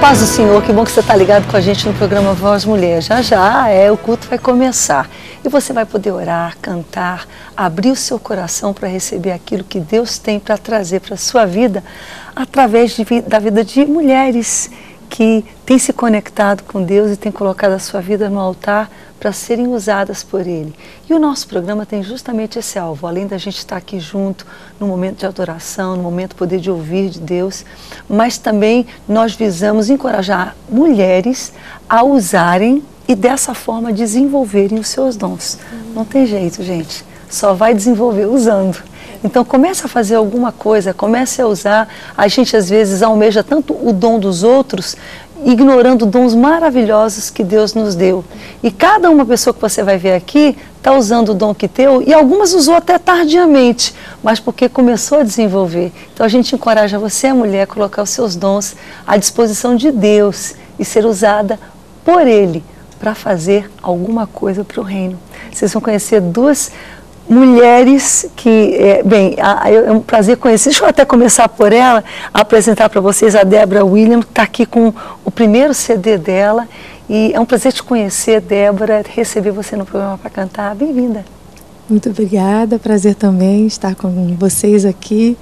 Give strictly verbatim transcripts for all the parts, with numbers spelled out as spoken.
paz do Senhor, que bom que você está ligado com a gente no programa Voz Mulher. Já já é, o culto vai começar. E você vai poder orar, cantar, abrir o seu coração para receber aquilo que Deus tem para trazer para a sua vida, através de, da vida de mulheres que têm se conectado com Deus e têm colocado a sua vida no altar para serem usadas por Ele. E o nosso programa tem justamente esse alvo, além da gente estar aqui junto no momento de adoração, no momento de poder de ouvir de Deus, mas também nós visamos encorajar mulheres a usarem e dessa forma desenvolverem os seus dons. Não tem jeito, gente, só vai desenvolver usando. Então comece a fazer alguma coisa, comece a usar. A gente às vezes almeja tanto o dom dos outros, ignorando dons maravilhosos que Deus nos deu. E cada uma pessoa que você vai ver aqui está usando o dom que teu, e algumas usou até tardiamente, mas porque começou a desenvolver. Então a gente encoraja você, mulher, a colocar os seus dons à disposição de Deus e ser usada por Ele para fazer alguma coisa para o reino. Vocês vão conhecer duas mulheres que, é, bem, a, é um prazer conhecer. Deixa eu até começar por ela, apresentar para vocês a Débora Williams, que está aqui com o primeiro C D dela. E é um prazer te conhecer, Débora, receber você no programa para cantar. Bem-vinda. Muito obrigada, prazer também estar com vocês aqui.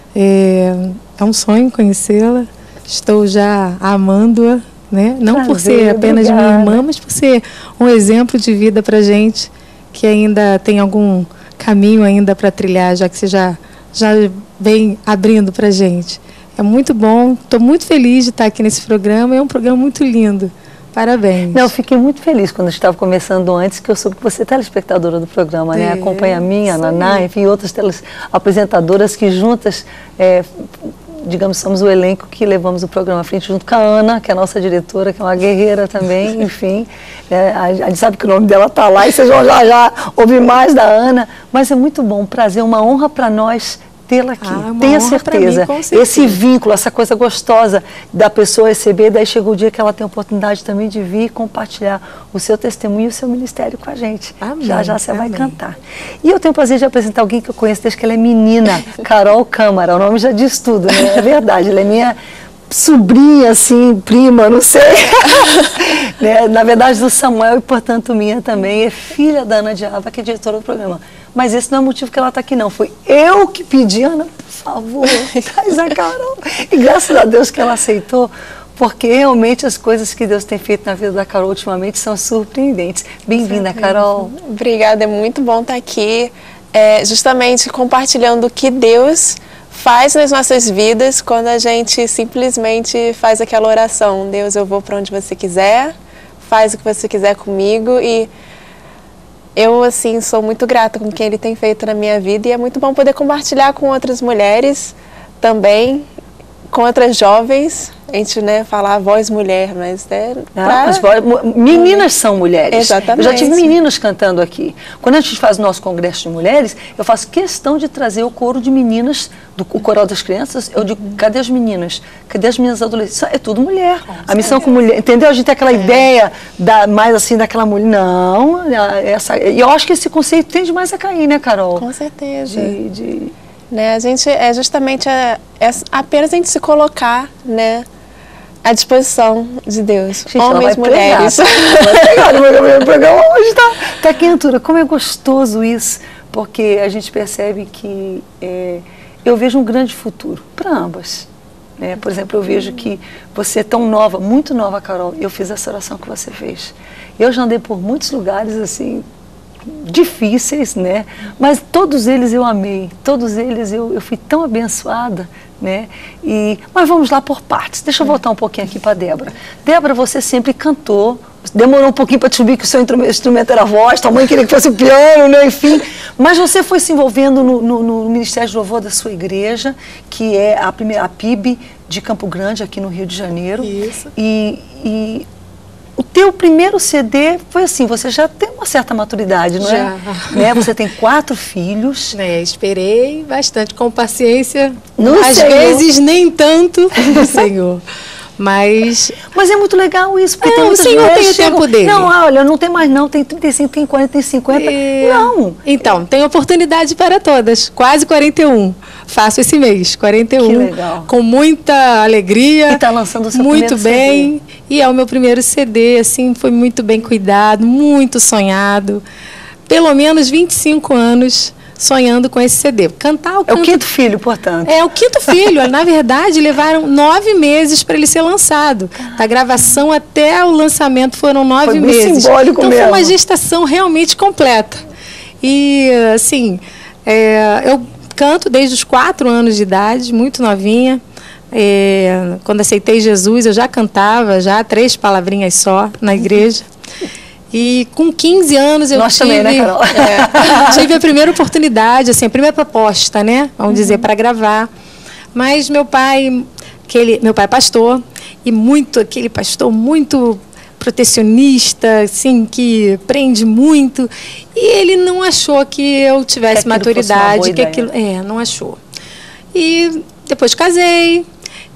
É, é um sonho conhecê-la, estou já amando-a, né? Não prazer, por ser apenas obrigada. Minha irmã, mas por ser um exemplo de vida para a gente, que ainda tem algum caminho ainda para trilhar, já que você já, já vem abrindo para a gente. É muito bom, estou muito feliz de estar aqui nesse programa, é um programa muito lindo. Parabéns. Não, eu fiquei muito feliz quando estava começando antes, que eu soube que você é telespectadora do programa, né? Acompanha a minha, a Naná, enfim, outras apresentadoras que juntas, é, digamos, somos o elenco que levamos o programa à frente, junto com a Ana, que é a nossa diretora, que é uma guerreira também, enfim. É, a, a gente sabe que o nome dela está lá e vocês vão já, já ouvir mais da Ana, mas é muito bom, um prazer, uma honra para nós tê-la aqui, ah, tenha certeza, mim, certeza, esse vínculo, essa coisa gostosa da pessoa receber, daí chega o dia que ela tem a oportunidade também de vir e compartilhar o seu testemunho e o seu ministério com a gente. Amém, já já você amém. Vai cantar. E eu tenho o prazer de apresentar alguém que eu conheço desde que ela é menina, Carol Câmara, o nome já diz tudo, né? É verdade, ela é minha sobrinha, assim, prima, não sei, né? Na verdade do Samuel e portanto minha também, é filha da Ana Diaba, que é diretora do programa. Mas esse não é o motivo que ela está aqui, não. Foi eu que pedi, Ana, por favor, traz a Carol. E graças a Deus que ela aceitou, porque realmente as coisas que Deus tem feito na vida da Carol ultimamente são surpreendentes. Bem-vinda, Carol. Obrigada, é muito bom estar aqui, é, justamente compartilhando o que Deus faz nas nossas vidas quando a gente simplesmente faz aquela oração. Deus, eu vou para onde você quiser, faz o que você quiser comigo. E eu, assim, sou muito grata com o que Ele tem feito na minha vida, e é muito bom poder compartilhar com outras mulheres também, com outras jovens, a gente, né, falar voz mulher, mas é pra... as voz... Meninas são mulheres. Exatamente. Eu já tive meninas cantando aqui. Quando a gente faz o nosso congresso de mulheres, eu faço questão de trazer o coro de meninas, do, o coral das crianças, eu digo, cadê as meninas? Cadê as meninas adolescentes? É tudo mulher. Com a certeza. Missão com mulher, entendeu? A gente tem aquela é. ideia da, mais assim daquela mulher. Não, essa, e eu acho que esse conceito tende mais a cair, né, Carol? Com certeza. De... de... Né, a gente, é justamente a, é apenas a gente se colocar, né, à disposição de Deus, gente, homens e mulheres. O programa hoje está tá quentura. Como é gostoso isso, porque a gente percebe que é, eu vejo um grande futuro para ambas. Né? Por exemplo, eu vejo que você é tão nova, muito nova, Carol, eu fiz essa oração que você fez. Eu já andei por muitos lugares assim, difíceis, né? Mas todos eles eu amei, todos eles eu, eu fui tão abençoada, né? E, mas vamos lá por partes. Deixa eu voltar um pouquinho aqui para Débora. Débora, você sempre cantou, demorou um pouquinho para descobrir que o seu instrumento era a voz, tua mãe queria que fosse o piano, né? Enfim, mas você foi se envolvendo no, no, no Ministério de Louvor da sua igreja, que é a primeira, a P I B de Campo Grande, aqui no Rio de Janeiro. Isso. E, e o teu primeiro C D foi assim, você já tem uma certa maturidade, não já. é? Né? Você tem quatro filhos. É, esperei bastante, com paciência, no às Senhor. vezes nem tanto, no Senhor. Mas... Mas é muito legal isso, porque não, tem muitas o Senhor tem o chegam, tempo dele. Não, olha, não tem mais não, tem trinta e cinco, tem quarenta, tem cinquenta. É... Não. Então, tem oportunidade para todas. Quase quarenta e um. Faço esse mês, quarenta e um. Que legal. Com muita alegria. E tá lançando o seu muito primeiro bem. C D. E é o meu primeiro C D, assim, foi muito bem cuidado, muito sonhado. Pelo menos vinte e cinco anos sonhando com esse C D. Cantar o É o quinto filho, portanto. É o quinto filho. Na verdade, levaram nove meses para ele ser lançado. Da gravação até o lançamento foram nove foi meses. Bem simbólico então mesmo. Foi uma gestação realmente completa. E assim, é, eu canto desde os quatro anos de idade, muito novinha. É, quando aceitei Jesus, eu já cantava, já três palavrinhas só na igreja. E com quinze anos eu Nós tive, também, né, Carol? É, tive a primeira oportunidade, assim, a primeira proposta, né? Vamos uhum. dizer, para gravar. Mas meu pai, aquele, meu pai é pastor, e muito, aquele pastor muito protecionista, assim, que prende muito. E ele não achou que eu tivesse que maturidade, que aquilo. É, não achou. E depois casei.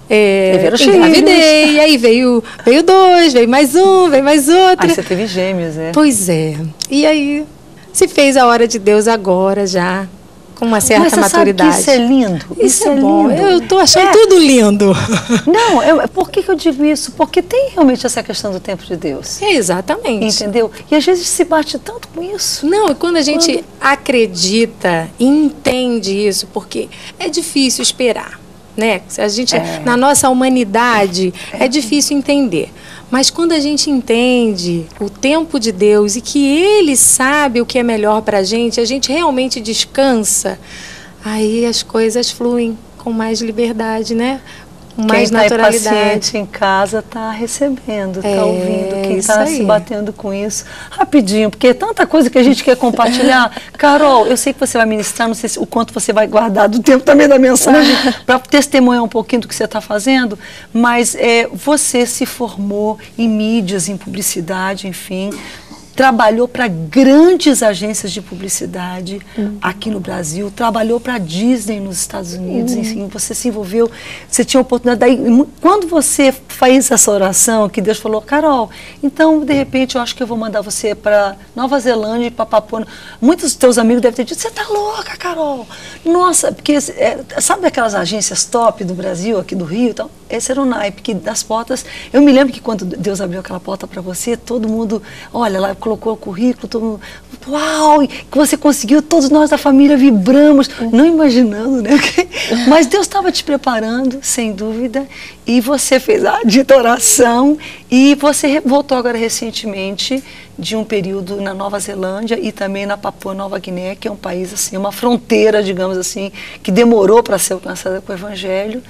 É, engravidei, e aí veio, veio dois, veio mais um, veio mais outro. Aí você teve gêmeos, né? Pois é. E aí se fez a hora de Deus agora já, com uma certa Mas você maturidade. Sabe que isso é lindo. Isso, isso é, é bom. Lindo. Eu tô achando é. tudo lindo. Não, eu, por que, que eu digo isso? Porque tem realmente essa questão do tempo de Deus. É, exatamente. Entendeu? E às vezes se bate tanto com isso. Não, e quando a gente quando... acredita, entende isso, porque é difícil esperar. Né? A gente, é. Na nossa humanidade, é. é difícil entender. Mas quando a gente entende o tempo de Deus e que Ele sabe o que é melhor para a gente, a gente realmente descansa, aí as coisas fluem com mais liberdade, né? Com mais quem naturalidade. Quem está paciente em casa está recebendo, está é, ouvindo. Quem está se batendo com isso. Rapidinho, porque é tanta coisa que a gente quer compartilhar. Carol, eu sei que você vai ministrar, não sei se, o quanto você vai guardar do tempo também da mensagem, para testemunhar um pouquinho do que você está fazendo, mas é, você se formou em mídias, em publicidade, enfim, trabalhou para grandes agências de publicidade uhum. aqui no Brasil, trabalhou para a Disney nos Estados Unidos, uhum. enfim, você se envolveu, você tinha oportunidade. Daí, quando você fez essa oração, que Deus falou, Carol, então, de repente, eu acho que eu vou mandar você para Nova Zelândia e para Papua. Muitos dos teus amigos devem ter dito, você está louca, Carol? Nossa, porque, é, sabe aquelas agências top do Brasil, aqui do Rio? Então, esse era o naipe, que das portas, eu me lembro que quando Deus abriu aquela porta para você, todo mundo, olha, lá colocou o currículo, todo mundo, uau, que você conseguiu, todos nós da família vibramos, não imaginando, né? Mas Deus estava te preparando, sem dúvida, e você fez a dita oração, e você voltou agora recentemente de um período na Nova Zelândia e também na Papua Nova Guiné, que é um país, assim, uma fronteira, digamos assim, que demorou para ser alcançada com o Evangelho.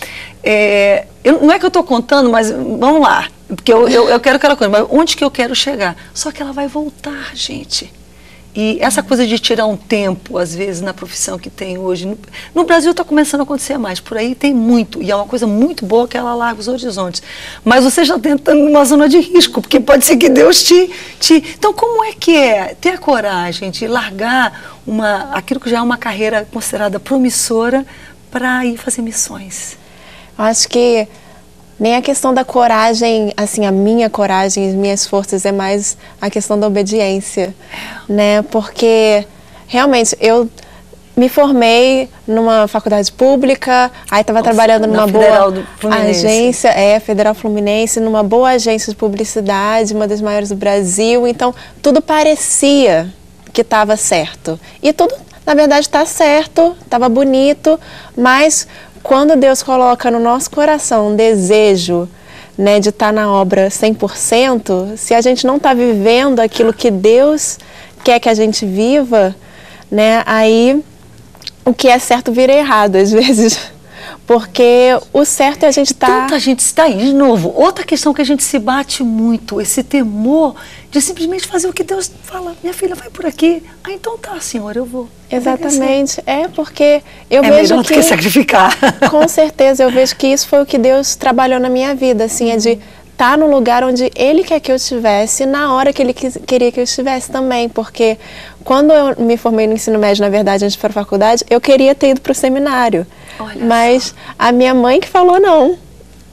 É, eu, não é que eu estou contando, mas vamos lá, porque eu, eu, eu quero aquela coisa, mas onde que eu quero chegar? Só que ela vai voltar, gente. E essa coisa de tirar um tempo, às vezes, na profissão que tem hoje, no, no Brasil está começando a acontecer mais, por aí tem muito, e é uma coisa muito boa que ela larga os horizontes. Mas você já está entrando numa zona de risco, porque pode ser que Deus te, te... Então, como é que é ter a coragem de largar uma, aquilo que já é uma carreira considerada promissora para ir fazer missões? Acho que nem a questão da coragem, assim, a minha coragem, as minhas forças, é mais a questão da obediência, né? Porque, realmente, eu me formei numa faculdade pública, aí estava trabalhando numa boa agência, é, Federal Fluminense, numa boa agência de publicidade, uma das maiores do Brasil, então tudo parecia que estava certo. E tudo, na verdade, está certo, estava bonito, mas quando Deus coloca no nosso coração um desejo, né, de estar na obra cem por cento, se a gente não está vivendo aquilo que Deus quer que a gente viva, né, aí o que é certo vira errado às vezes. Porque o certo é a gente estar... Tá... Tanta gente está aí, de novo, outra questão que a gente se bate muito, esse temor de simplesmente fazer o que Deus fala, minha filha, vai por aqui, ah, então tá, Senhor, eu vou. Exatamente, é porque eu é vejo melhor que... do que sacrificar. Com certeza, eu vejo que isso foi o que Deus trabalhou na minha vida, assim, é de estar no lugar onde Ele quer que eu estivesse, na hora que Ele quis, queria que eu estivesse também, porque quando eu me formei no ensino médio, na verdade, antes de ir para a faculdade, eu queria ter ido para o seminário. Olha mas só. A minha mãe que falou não.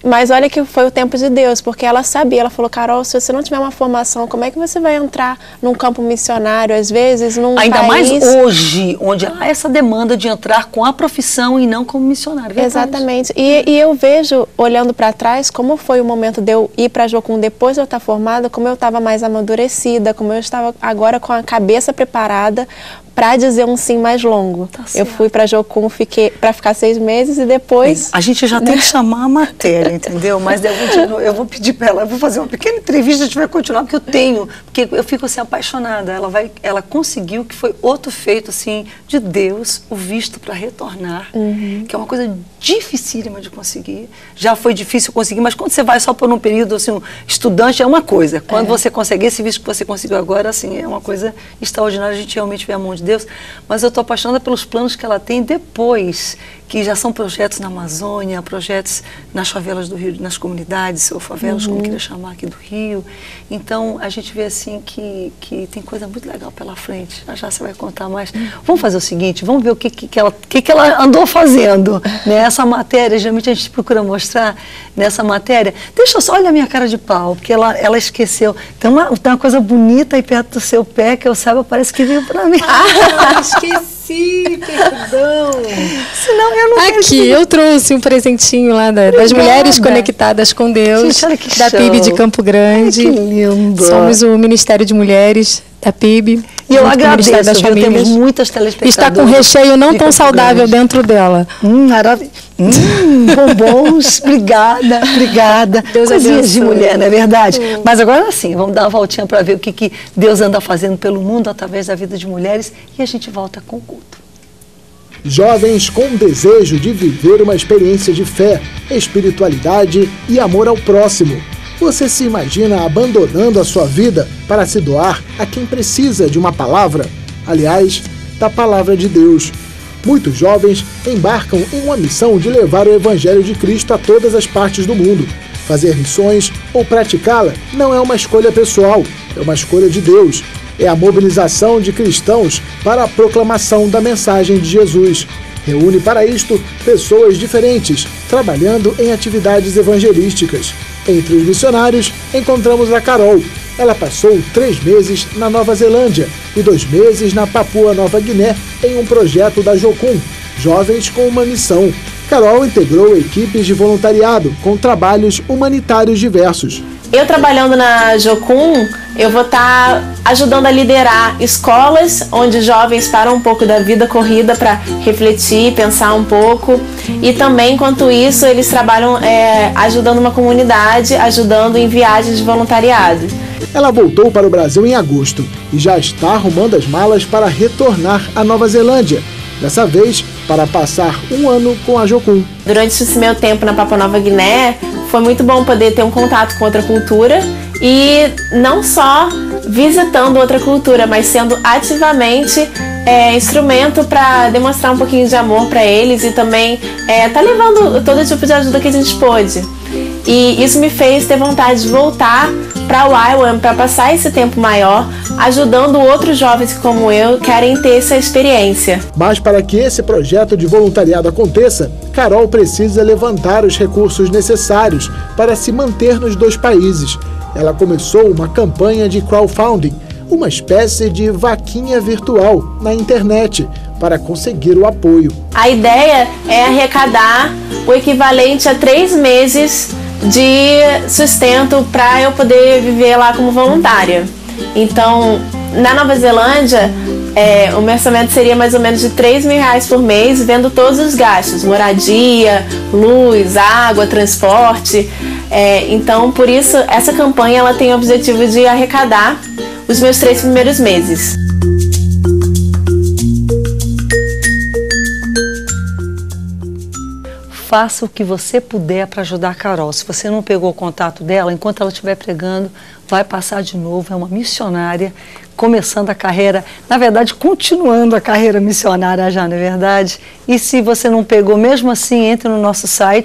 Mas olha que foi o tempo de Deus, porque ela sabia, ela falou, Carol, se você não tiver uma formação, como é que você vai entrar num campo missionário, às vezes, num Ainda país... mais hoje, onde há essa demanda de entrar com a profissão e não como missionário. Verdade. Exatamente. E, e eu vejo, olhando para trás, como foi o momento de eu ir para a Jocum depois de eu estar formada, como eu estava mais amadurecida, como eu estava agora com a cabeça preparada para dizer um sim mais longo. Tá, eu fui para a Jocum, fiquei para ficar seis meses e depois... A gente já tem que chamar a matéria, entendeu? Mas eu vou, eu vou pedir para ela, eu vou fazer uma pequena entrevista, a gente vai continuar, porque eu tenho, porque eu fico assim apaixonada. Ela, vai, ela conseguiu, que foi outro feito assim, de Deus, o visto para retornar, uhum. que é uma coisa dificílima de conseguir. Já foi difícil conseguir, mas quando você vai só por um período, assim, um estudante é uma coisa. Quando é. você consegue esse visto que você conseguiu agora, assim, é uma coisa extraordinária, a gente realmente vê a mão de Deus, mas eu estou apaixonada pelos planos que ela tem depois, que já são projetos na Amazônia, projetos nas favelas do Rio, nas comunidades, ou favelas, uhum. como queria chamar aqui do Rio. Então, a gente vê assim que, que tem coisa muito legal pela frente. Já já você vai contar mais. Uhum. Vamos fazer o seguinte, vamos ver o que, que, que, ela, que, que ela andou fazendo nessa matéria. Geralmente a gente procura mostrar nessa matéria. Deixa eu só, olha a minha cara de pau, porque ela, ela esqueceu. Tem uma, tem uma coisa bonita aí perto do seu pé, que eu saiba, parece que veio para mim. Ah, esqueci, perdão. Senão eu não Aqui, eu trouxe um presentinho lá da, das Mulheres Conectadas com Deus, gente, olha que da show. P I B de Campo Grande. Ai, que lindo. Somos o Ministério de Mulheres da P I B. E eu agradeço, das viu, temos muitas telespectadoras. Está com recheio não tão saudável Grande. dentro dela. Hum, maravilhoso. Hum, bombons, obrigada, obrigada. Deus Coisinhas de abençoe. mulher, não é verdade? Hum. Mas agora sim, vamos dar uma voltinha para ver o que, que Deus anda fazendo pelo mundo através da vida de mulheres e a gente volta com o culto. Jovens com desejo de viver uma experiência de fé, espiritualidade e amor ao próximo. Você se imagina abandonando a sua vida para se doar a quem precisa de uma palavra? Aliás, da palavra de Deus. Muitos jovens embarcam em uma missão de levar o Evangelho de Cristo a todas as partes do mundo. Fazer missões ou praticá-la não é uma escolha pessoal, é uma escolha de Deus. É a mobilização de cristãos para a proclamação da mensagem de Jesus. Reúne para isto pessoas diferentes, trabalhando em atividades evangelísticas. Entre os missionários, encontramos a Carol. Ela passou três meses na Nova Zelândia e dois meses na Papua Nova Guiné em um projeto da Jocum, Jovens com uma Missão. Carol integrou equipes de voluntariado com trabalhos humanitários diversos. Eu trabalhando na Jocum, eu vou estar ajudando a liderar escolas onde jovens param um pouco da vida corrida para refletir, pensar um pouco. E também, enquanto isso, eles trabalham é, ajudando uma comunidade, ajudando em viagens de voluntariado. Ela voltou para o Brasil em agosto e já está arrumando as malas para retornar à Nova Zelândia. Dessa vez, para passar um ano com a Jocum. Durante esse meu tempo na Papua Nova Guiné, foi muito bom poder ter um contato com outra cultura e não só visitando outra cultura, mas sendo ativamente é, instrumento para demonstrar um pouquinho de amor para eles e também é, tá levando todo tipo de ajuda que a gente pôde. E isso me fez ter vontade de voltar para o I W A M para passar esse tempo maior, ajudando outros jovens que, como eu, querem ter essa experiência. Mas para que esse projeto de voluntariado aconteça, Carol precisa levantar os recursos necessários para se manter nos dois países. Ela começou uma campanha de crowdfunding, uma espécie de vaquinha virtual na internet, para conseguir o apoio. A ideia é arrecadar o equivalente a três meses de sustento para eu poder viver lá como voluntária. Então, na Nova Zelândia, é, o meu orçamento seria mais ou menos de três mil reais por mês, vendo todos os gastos, moradia, luz, água, transporte. É, então, por isso, essa campanha ela tem o objetivo de arrecadar os meus três primeiros meses. Faça o que você puder para ajudar a Carol. Se você não pegou o contato dela, enquanto ela estiver pregando, vai passar de novo. É uma missionária, começando a carreira, na verdade, continuando a carreira missionária já, não é verdade? E se você não pegou, mesmo assim, entre no nosso site, que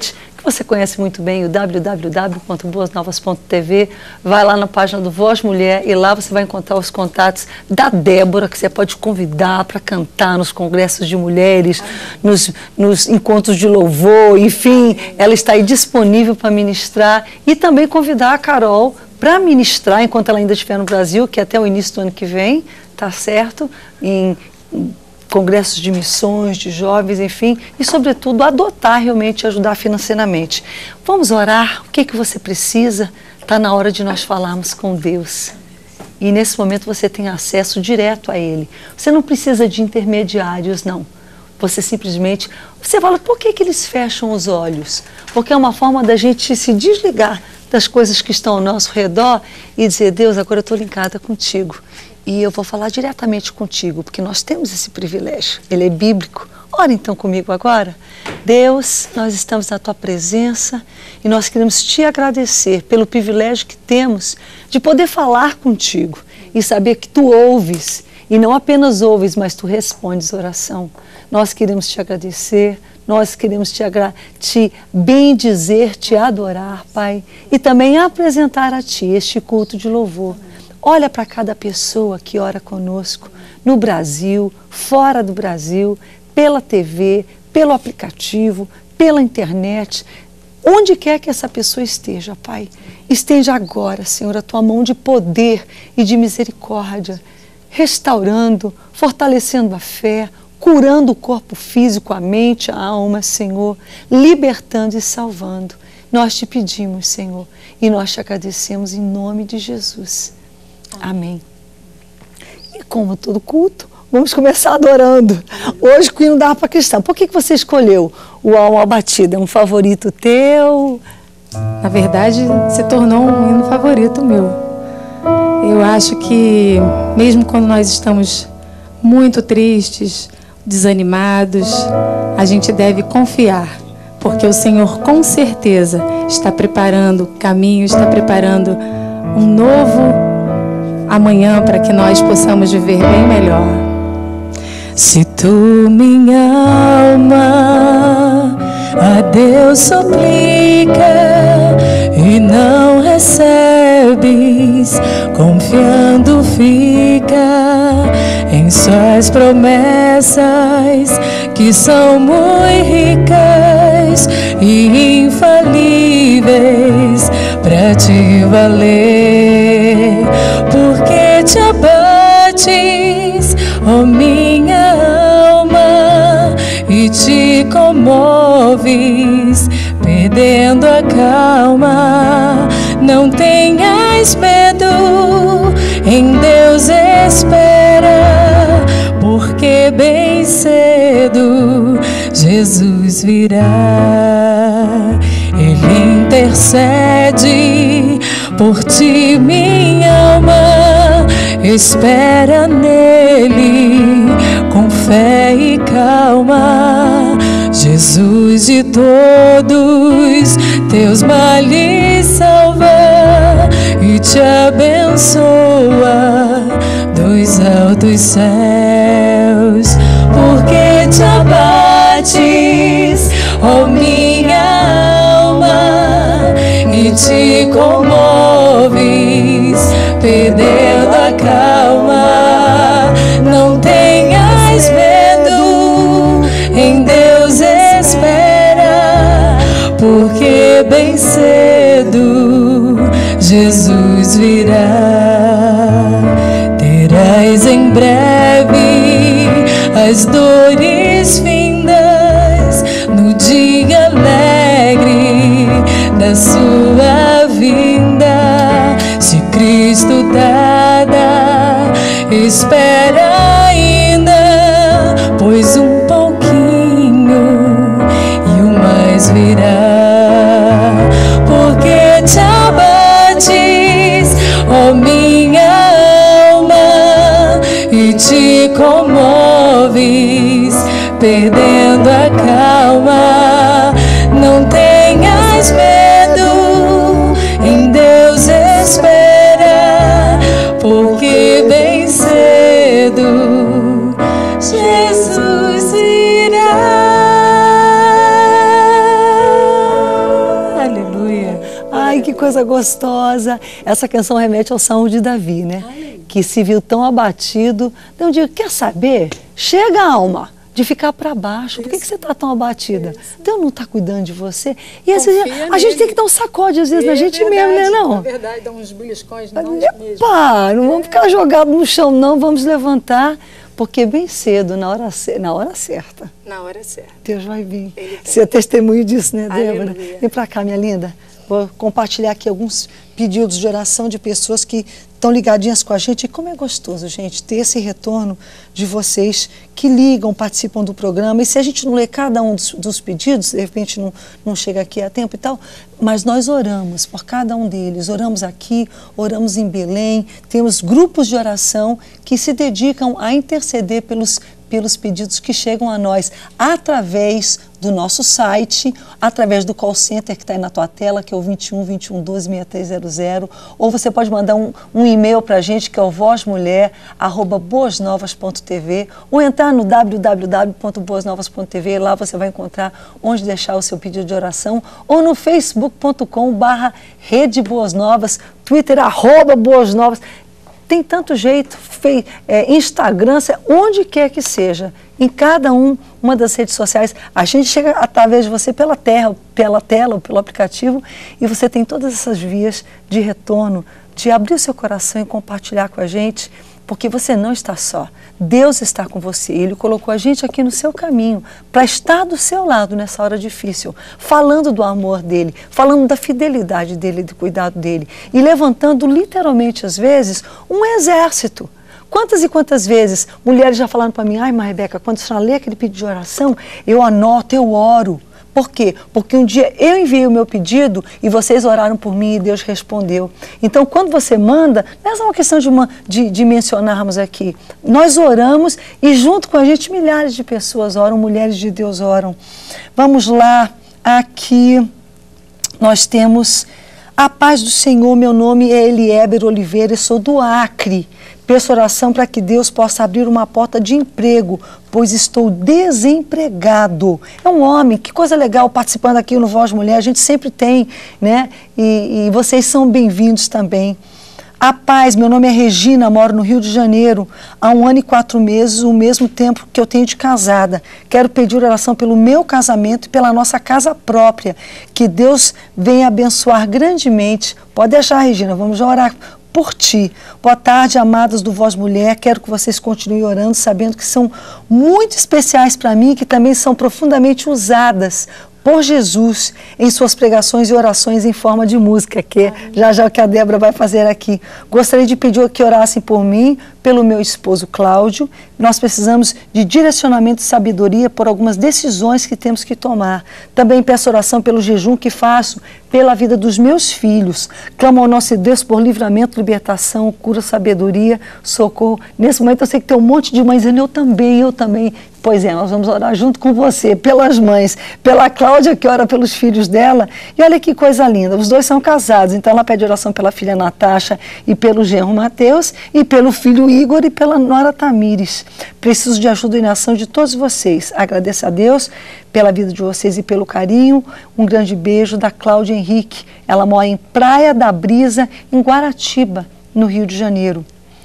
Você conhece muito bem o w w w ponto boas novas ponto t v, vai lá na página do Voz Mulher e lá você vai encontrar os contatos da Débora, que você pode convidar para cantar nos congressos de mulheres, nos, nos encontros de louvor, enfim, ela está aí disponível para ministrar, e também convidar a Carol para ministrar enquanto ela ainda estiver no Brasil, que é até o início do ano que vem, tá certo? Em, em congressos de missões, de jovens, enfim, e sobretudo adotar realmente e ajudar financeiramente. Vamos orar? O que, que você precisa? Está na hora de nós falarmos com Deus. E nesse momento você tem acesso direto a Ele. Você não precisa de intermediários, não. Você simplesmente, você fala, por que, que eles fecham os olhos? Porque é uma forma da gente se desligar das coisas que estão ao nosso redor e dizer, Deus, agora eu estou linkada contigo. E eu vou falar diretamente contigo, porque nós temos esse privilégio, ele é bíblico. Ora então comigo agora. Deus, nós estamos na Tua presença e nós queremos Te agradecer pelo privilégio que temos de poder falar contigo e saber que Tu ouves, e não apenas ouves, mas Tu respondes oração. Nós queremos Te agradecer, nós queremos Te, agra te bendizer, Te adorar, Pai, e também apresentar a Ti este culto de louvor. Olha para cada pessoa que ora conosco, no Brasil, fora do Brasil, pela T V, pelo aplicativo, pela internet, onde quer que essa pessoa esteja, Pai. Esteja agora, Senhor, a Tua mão de poder e de misericórdia, restaurando, fortalecendo a fé, curando o corpo físico, a mente, a alma, Senhor, libertando e salvando. Nós Te pedimos, Senhor, e nós Te agradecemos em nome de Jesus. Amém. E como todo culto, vamos começar adorando. Hoje o hino da harpa cristã. Por que, que você escolheu o Alma Abatida? É um favorito teu? Na verdade, se tornou um hino favorito meu. Eu acho que, mesmo quando nós estamos muito tristes, desanimados, a gente deve confiar, porque o Senhor com certeza está preparando caminho, está preparando um novo amanhã para que nós possamos viver bem melhor. Se tu, minha alma, a Deus suplica e não recebes, confiando fica em suas promessas, que são muito ricas e infalíveis para te valer. Porque te abates, ó minha alma, e te comoves, perdendo a calma. Não tenhas medo, em Deus espera, porque bem cedo Jesus virá. Ele intercede por ti, minha alma, espera nele com fé e calma. Jesus de todos teus males salva e te abençoa dos altos céus. Porque te abates, ó minha alma, e te comoves, perdendo a calma. Não tenhas medo, em Deus espera, porque bem cedo Jesus virá. Terás em breve as dores findas no dia alegre da sua vinda. Se Cristo tarda, espera ainda, pois um pouquinho e o mais virá. Porque te abates, ó minha alma, e te comoves, perdendo a calma. Não tenhas medo, em Deus espera, porque bem cedo Jesus irá. que coisa gostosa. Essa canção remete ao Salmo de Davi, né? Que se viu tão abatido. Então eu digo, quer saber? Chega, alma, de ficar para baixo. Por que, que você está tão abatida? Deus não está cuidando de você. E às vezes, a gente tem que dar um sacode, às vezes, é na gente verdade, mesmo, né? Não? É verdade, dar uns beliscões nós mesmos. Pá, não vamos ficar jogados no chão, não. Vamos levantar. Porque bem cedo, na hora, na hora certa. Na hora certa. Deus vai vir. Você é testemunho disso, né, Débora? Vem para cá, minha linda. Vou compartilhar aqui alguns pedidos de oração de pessoas que estão ligadinhas com a gente. E como é gostoso, gente, ter esse retorno de vocês que ligam, participam do programa. E se a gente não lê cada um dos, dos pedidos, de repente não, não chega aqui a tempo e tal, mas nós oramos por cada um deles. Oramos aqui, oramos em Belém, temos grupos de oração que se dedicam a interceder pelos pelos pedidos que chegam a nós através do nosso site, através do call center que está aí na tua tela, que é o vinte e um, vinte e um, doze, sessenta e três zero zero, ou você pode mandar um, um e-mail para a gente, que é o vozmulher arroba boasnovas ponto tv, ou entrar no w w w ponto boasnovas ponto tv, lá você vai encontrar onde deixar o seu pedido de oração, ou no facebook ponto com barra rede Boas Novas, Twitter, arroba Boas Novas. Tem tanto jeito, fei, é, Instagram, onde quer que seja, em cada um, uma das redes sociais, a gente chega através de você pela, terra, pela tela ou pelo aplicativo e você tem todas essas vias de retorno, de abrir o seu coração e compartilhar com a gente, porque você não está só. Deus está com você. Ele colocou a gente aqui no seu caminho para estar do seu lado nessa hora difícil, falando do amor dele, falando da fidelidade dele, do cuidado dele e levantando literalmente, às vezes, um exército. Quantas e quantas vezes mulheres já falaram para mim, ai, mas Rebeca, quando a senhora lê aquele pedido de oração, eu anoto, eu oro. Por quê? Porque um dia eu enviei o meu pedido e vocês oraram por mim e Deus respondeu. Então, quando você manda, não é só uma questão de, uma, de, de mencionarmos aqui. Nós oramos e junto com a gente milhares de pessoas oram, mulheres de Deus oram. Vamos lá, aqui nós temos a paz do Senhor, meu nome é Elieber Oliveira, eu sou do Acre. Peço oração para que Deus possa abrir uma porta de emprego, pois estou desempregado. É um homem, que coisa legal participando aqui no Voz Mulher, a gente sempre tem, né? E, e vocês são bem-vindos também. A paz, meu nome é Regina, moro no Rio de Janeiro, há um ano e quatro meses, o mesmo tempo que eu tenho de casada. Quero pedir oração pelo meu casamento e pela nossa casa própria, que Deus venha abençoar grandemente. Pode deixar, Regina, vamos já orar por ti. Boa tarde, amadas do Voz Mulher. Quero que vocês continuem orando, sabendo que são muito especiais para mim, que também são profundamente usadas por Jesus em suas pregações e orações em forma de música, que já já o que a Débora vai fazer aqui. Gostaria de pedir que orassem por mim, pelo meu esposo Cláudio. Nós precisamos de direcionamento e sabedoria por algumas decisões que temos que tomar. Também peço oração pelo jejum que faço, pela vida dos meus filhos. Clamo ao nosso Deus por livramento, libertação, cura, sabedoria, socorro. Nesse momento eu sei que tem um monte de mães dizendo, eu também, eu também. Pois é, nós vamos orar junto com você, pelas mães, pela Cláudia que ora pelos filhos dela. E olha que coisa linda, os dois são casados, então ela pede oração pela filha Natasha e pelo genro Mateus, e pelo filho Igor e pela nora Tamires. Preciso de ajuda e oração de todos vocês. Agradeço a Deus pela vida de vocês e pelo carinho. Um grande beijo da Cláudia Henrique. Ela mora em Praia da Brisa, em Guaratiba, no Rio de Janeiro.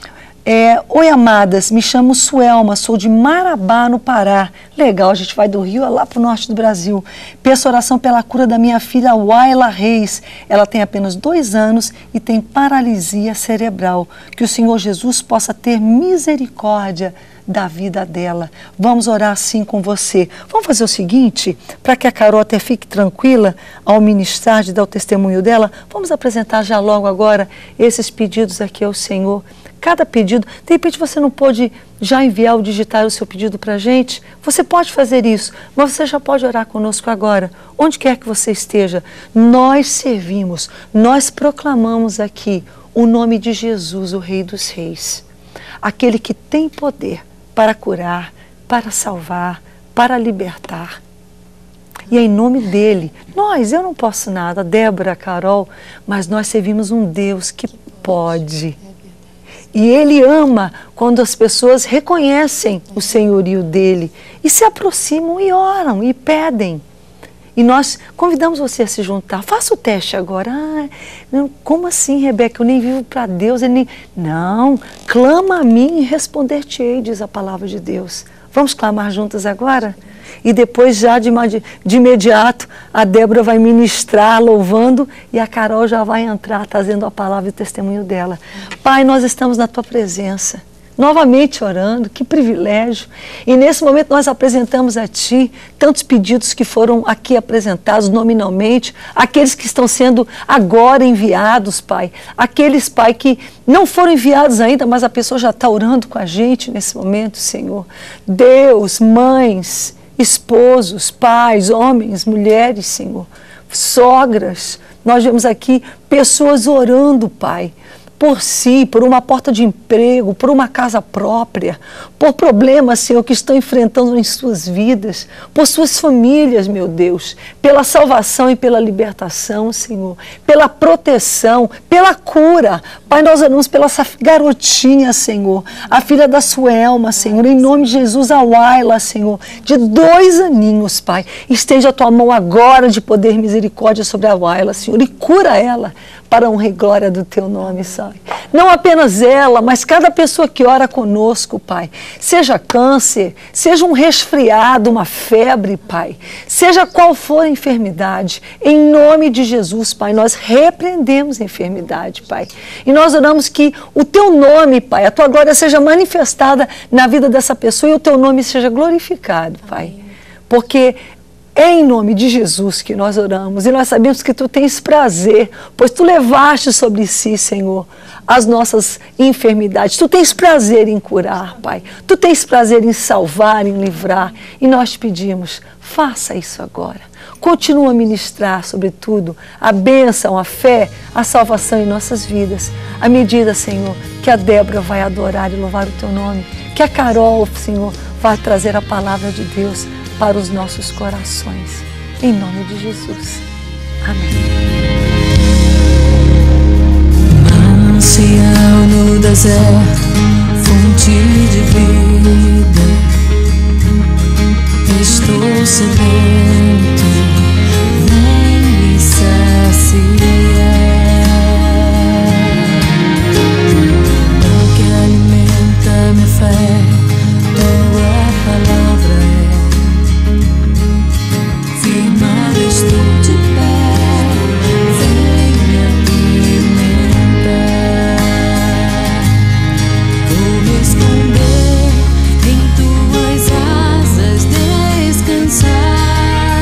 É, Oi, amadas, me chamo Suelma, sou de Marabá, no Pará. Legal, a gente vai do Rio lá para o norte do Brasil. Peço oração pela cura da minha filha Waila Reis. Ela tem apenas dois anos e tem paralisia cerebral. Que o Senhor Jesus possa ter misericórdia da vida dela. Vamos orar assim com você. Vamos fazer o seguinte, para que a Carol até fique tranquila ao ministrar, de dar o testemunho dela, vamos apresentar já logo agora esses pedidos aqui ao Senhor. Cada pedido, de repente você não pode já enviar ou digitar o seu pedido para a gente, você pode fazer isso, mas você já pode orar conosco agora, onde quer que você esteja. Nós servimos, nós proclamamos aqui o nome de Jesus, o Rei dos Reis, aquele que tem poder para curar, para salvar, para libertar. E é em nome dele, nós, eu não posso nada, Débora, Carol, mas nós servimos um Deus que pode. E ele ama quando as pessoas reconhecem o senhorio dele e se aproximam e oram e pedem. E nós convidamos você a se juntar. Faça o teste agora. Ah, não, como assim, Rebeca? Eu nem vivo para Deus. Eu nem... Não, clama a mim e responder-te-ei, diz a palavra de Deus. Vamos clamar juntas agora? E depois, já de, de imediato, a Débora vai ministrar, louvando, e a Carol já vai entrar, trazendo a palavra e o testemunho dela. Pai, nós estamos na tua presença, novamente orando, que privilégio. E nesse momento nós apresentamos a Ti tantos pedidos que foram aqui apresentados nominalmente, aqueles que estão sendo agora enviados, Pai. Aqueles, Pai, que não foram enviados ainda, mas a pessoa já está orando com a gente nesse momento, Senhor. Deus, mães, esposos, pais, homens, mulheres, Senhor, sogras. Nós vemos aqui pessoas orando, Pai, por si, por uma porta de emprego, por uma casa própria, por problemas, Senhor, que estão enfrentando em suas vidas, por suas famílias, meu Deus, pela salvação e pela libertação, Senhor, pela proteção, pela cura. Pai, nós oramos pela essa garotinha, Senhor, a filha da Suelma, Senhor, em nome de Jesus, a Waila, Senhor, de dois aninhos, Pai. Estende a tua mão agora de poder e misericórdia sobre a Waila, Senhor, e cura ela para a honra e glória do teu nome, Pai. Não apenas ela, mas cada pessoa que ora conosco, Pai. Seja câncer, seja um resfriado, uma febre, Pai. Seja qual for a enfermidade, em nome de Jesus, Pai, nós repreendemos a enfermidade, Pai. E nós oramos que o teu nome, Pai, a tua glória seja manifestada na vida dessa pessoa e o teu nome seja glorificado, Pai. Porque é em nome de Jesus que nós oramos, e nós sabemos que tu tens prazer, pois tu levaste sobre si, Senhor, as nossas enfermidades. Tu tens prazer em curar, Pai. Tu tens prazer em salvar, em livrar. E nós te pedimos, faça isso agora. Continua a ministrar, sobretudo, a bênção, a fé, a salvação em nossas vidas. À medida, Senhor, que a Débora vai adorar e louvar o teu nome, que a Carol, Senhor, vai trazer a palavra de Deus para os nossos corações. Em nome de Jesus. Amém. Manancial no deserto, fonte de vida. Estou sedento, vem me saciar. O que alimenta minha fé, tua palavra é. Firmado estou de pé, vem me alimentar. Vou me esconder em tuas asas, descansar.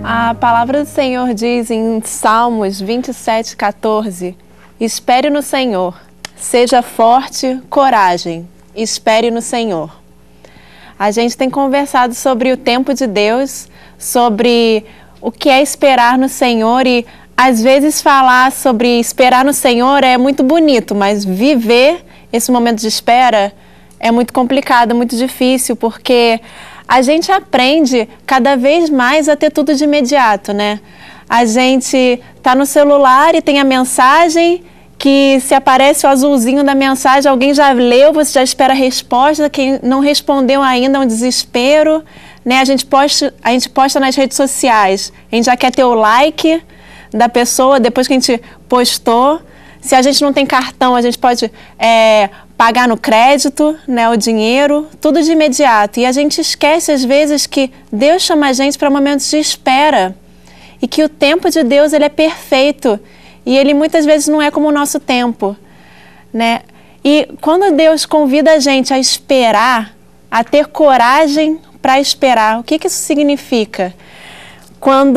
A palavra do Senhor diz em Salmos vinte e sete, quatorze: espere no Senhor, seja forte, coragem, espere no Senhor. A gente tem conversado sobre o tempo de Deus, sobre o que é esperar no Senhor, e às vezes falar sobre esperar no Senhor é muito bonito, mas viver esse momento de espera é muito complicado, muito difícil, porque a gente aprende cada vez mais a ter tudo de imediato, né? A gente tá no celular e tem a mensagem que, se aparece o azulzinho da mensagem, alguém já leu, você já espera a resposta, quem não respondeu ainda é um desespero, né? A gente posta, a gente posta nas redes sociais, a gente já quer ter o like da pessoa depois que a gente postou. Se a gente não tem cartão, a gente pode é, pagar no crédito, né, o dinheiro, tudo de imediato. E a gente esquece, às vezes, que Deus chama a gente para momentos de espera. E que o tempo de Deus, ele é perfeito. E ele, muitas vezes, não é como o nosso tempo, né? E quando Deus convida a gente a esperar, a ter coragem para esperar, o que, que isso significa? Quando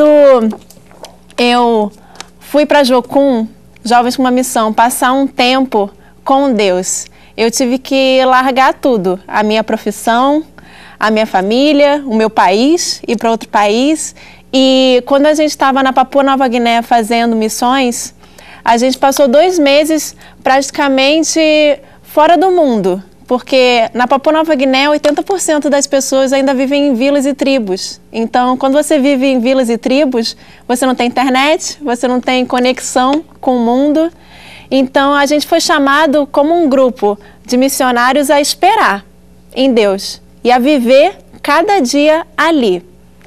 eu fui para Jocum, Jovens com uma Missão, passar um tempo com Deus, eu tive que largar tudo, a minha profissão, a minha família, o meu país, ir para outro país. E quando a gente estava na Papua Nova Guiné fazendo missões, a gente passou dois meses praticamente fora do mundo, porque na Papua Nova Guiné oitenta por cento das pessoas ainda vivem em vilas e tribos. Então, quando você vive em vilas e tribos, você não tem internet, você não tem conexão com o mundo. Então, a gente foi chamado como um grupo de missionários a esperar em Deus e a viver cada dia ali.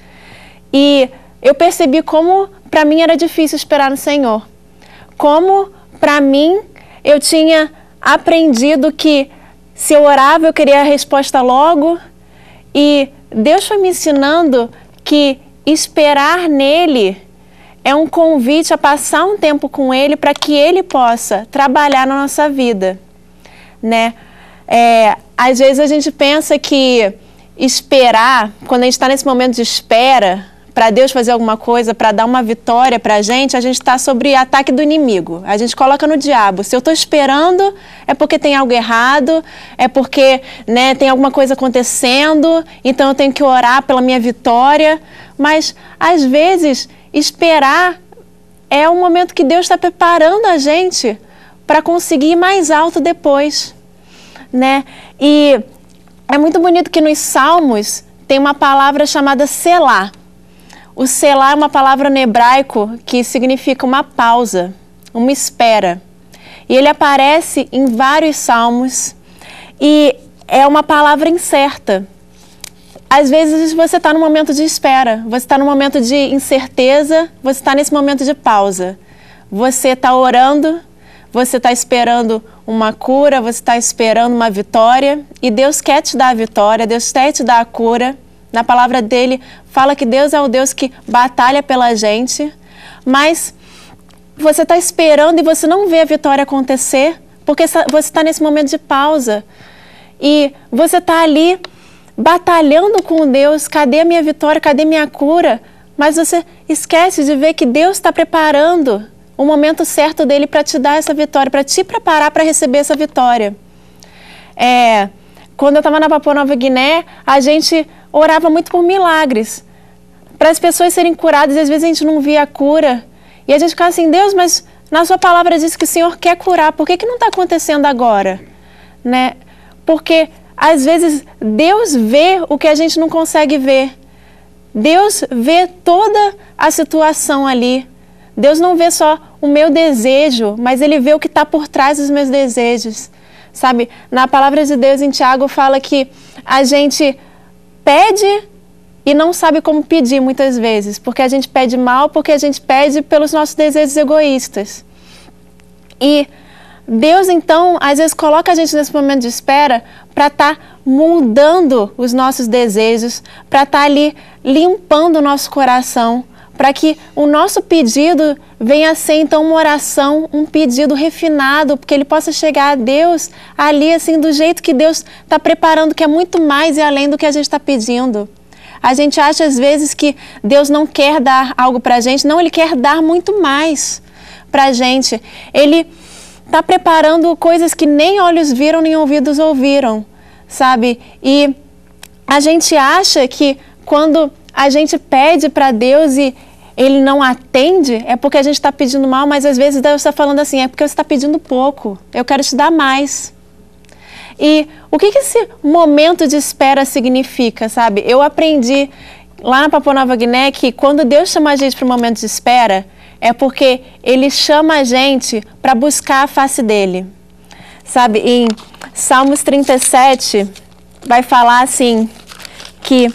E eu percebi como para mim era difícil esperar no Senhor. Como para mim eu tinha aprendido que se eu orava eu queria a resposta logo. E Deus foi me ensinando que esperar nele é um convite a passar um tempo com Ele para que Ele possa trabalhar na nossa vida, né? É, às vezes a gente pensa que esperar, quando a gente está nesse momento de espera, para Deus fazer alguma coisa, para dar uma vitória para a gente, a gente está sobre ataque do inimigo. A gente coloca no diabo. Se eu estou esperando, é porque tem algo errado, é porque, né, tem alguma coisa acontecendo, então eu tenho que orar pela minha vitória. Mas, às vezes, esperar é um momento que Deus está preparando a gente para conseguir ir mais alto depois, né? E é muito bonito que nos Salmos tem uma palavra chamada selá. O selá é uma palavra no hebraico que significa uma pausa, uma espera. E ele aparece em vários salmos e é uma palavra incerta. Às vezes você está num momento de espera, você está num momento de incerteza, você está nesse momento de pausa. Você está orando, você está esperando uma cura, você está esperando uma vitória e Deus quer te dar a vitória, Deus quer te dar a cura. Na palavra dele, fala que Deus é o Deus que batalha pela gente, mas você está esperando e você não vê a vitória acontecer, porque você está nesse momento de pausa. E você está ali batalhando com Deus, cadê a minha vitória, cadê a minha cura? Mas você esquece de ver que Deus está preparando o momento certo dele para te dar essa vitória, para te preparar para receber essa vitória. É, quando eu estava na Papua Nova Guiné, a gente orava muito por milagres, para as pessoas serem curadas, e às vezes a gente não via a cura, e a gente ficava assim, Deus, mas na sua palavra diz que o Senhor quer curar, por que que não está acontecendo agora? Né? Porque às vezes Deus vê o que a gente não consegue ver, Deus vê toda a situação ali, Deus não vê só o meu desejo, mas Ele vê o que está por trás dos meus desejos, sabe? Na palavra de Deus em Tiago fala que a gente pede e não sabe como pedir muitas vezes, porque a gente pede mal, porque a gente pede pelos nossos desejos egoístas. E Deus, então, às vezes coloca a gente nesse momento de espera para estar tá mudando os nossos desejos, para estar tá ali limpando o nosso coração, para que o nosso pedido venha a ser, então, uma oração, um pedido refinado, porque ele possa chegar a Deus ali, assim, do jeito que Deus está preparando, que é muito mais e além do que a gente está pedindo. A gente acha às vezes que Deus não quer dar algo para a gente. Não, Ele quer dar muito mais para a gente. Ele está preparando coisas que nem olhos viram, nem ouvidos ouviram, sabe? E a gente acha que quando a gente pede para Deus e Ele não atende, é porque a gente está pedindo mal, mas às vezes Deus está falando assim, é porque você está pedindo pouco, eu quero te dar mais. E o que, que esse momento de espera significa, sabe? Eu aprendi lá na Papua Nova Guiné que quando Deus chama a gente para um momento de espera, é porque Ele chama a gente para buscar a face dEle. Sabe, em Salmos trinta e sete, vai falar assim, que